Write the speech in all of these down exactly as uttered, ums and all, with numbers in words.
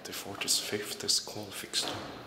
twenty-fourth, fiftieth call fixture.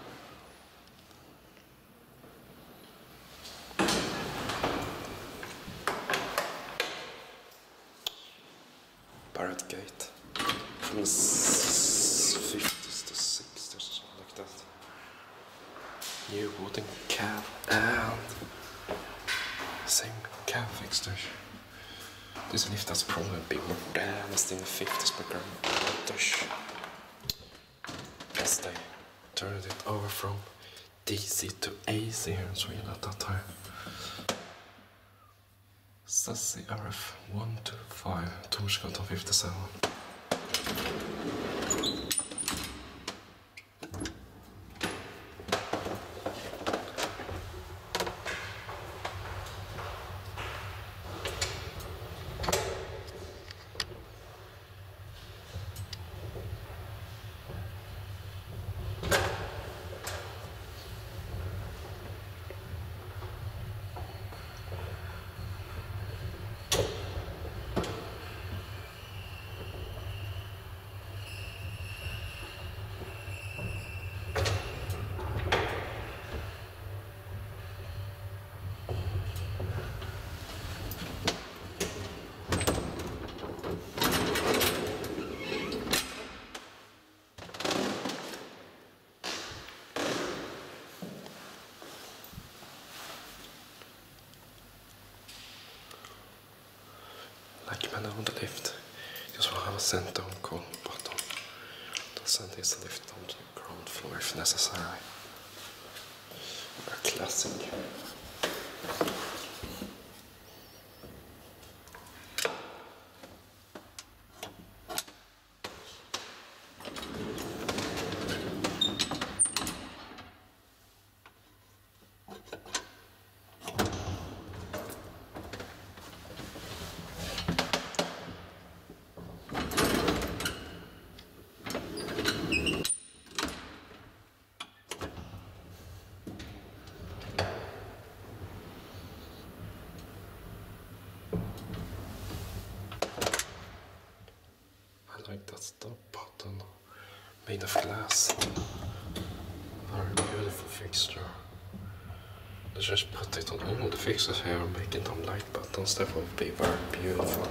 Barrett Gate. From the fifties to sixties or something like that. New wooden cab and same cab fixture. This lift has probably been more damaged in the fifties by Grandmaster. As they turned it over from D C to A C here in Sweden at that time. Sassy R F one two five, Torsgatan fifty-seven. Like man on the lift, just want to have a send down call button. To send this lift down to the ground floor if necessary. A classic. Like that stop button made of glass. Very beautiful fixture. I just put it on all the fixtures here, making them light buttons. That would be very beautiful.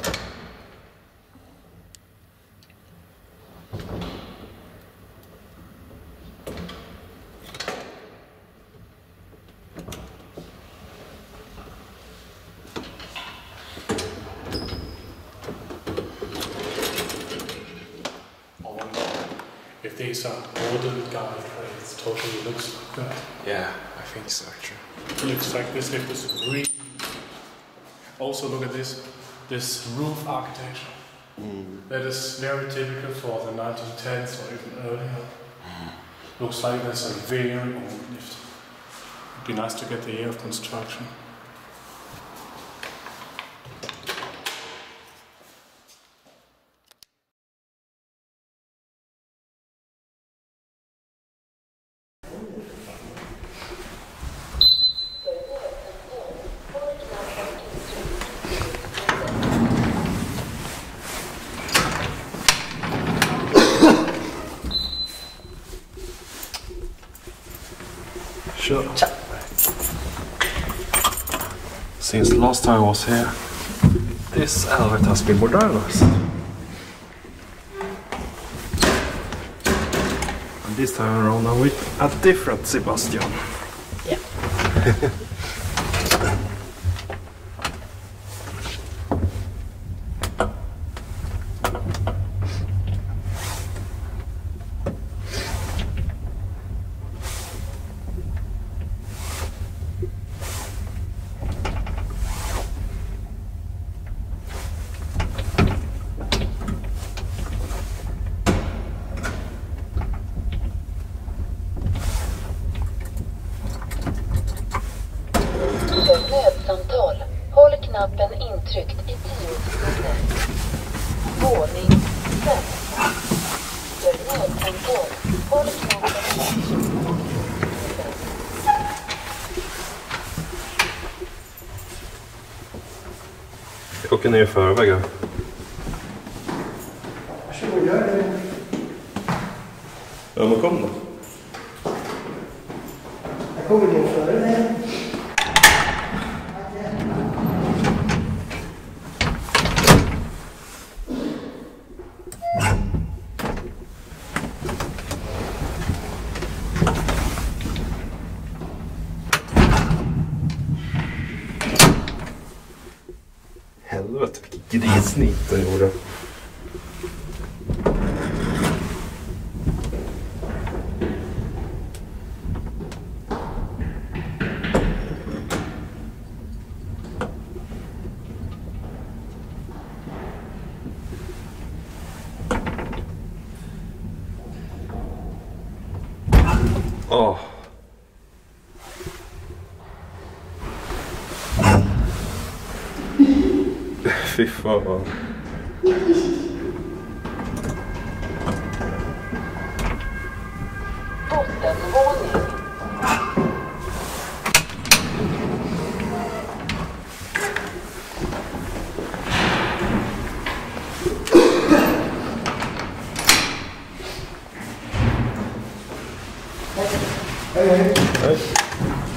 If these are wooden guide rails, totally looks like that. Yeah, I think so actually. It looks like this lift is really... Also look at this, this roof architecture. Mm. That is very typical for the nineteen tens or even earlier. Mm. Looks like there's a very old lift. It'd be nice to get the year of construction. Sure. Since last time I was here, this elevator has been modernized. And this time around I'm with a different Sebastian. Yeah. Nödsamtal. Håll knappen intryckt i tio sekunder. Våning fem. För nödsamtal. Håll knappen intryckt. Jag åker ner i förväg här. Varsågod, gör det. Ja, men kom då. Jag kommer nog före dig. Helvete, vilket grissnitt den gjorde. Åh. Fy fan. Bottenvåning. Hej, hej. Hej.